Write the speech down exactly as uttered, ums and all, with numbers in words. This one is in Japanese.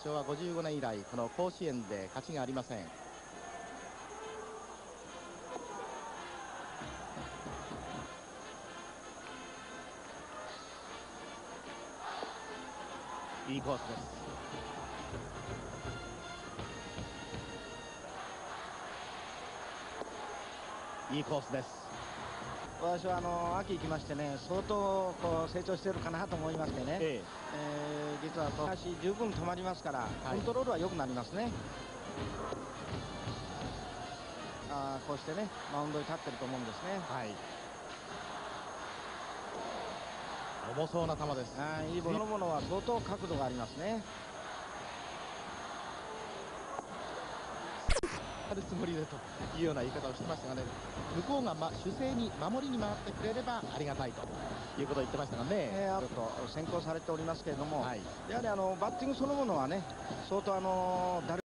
しょうはごじゅうごねん以来この甲子園で勝ちがありません。いいコースです。いいコースです。 私はあの秋行きましてね、相当こう成長しているかなと思いましてね、ええー、実はこう足十分止まりますから、はい、コントロールは良くなりますね。あこうしてねマウンドに立ってると思うんですね。はい、 重そうな球です。 あいいボールのものは相当角度がありますね。 やるつもりでというような言い方をしてましたがね、向こうが、ま、守勢に守りに回ってくれればありがたいということを言ってましたがね、 えー、ちょっと先行されておりますけれども、はい、やはりあのバッティングそのものはね相当あの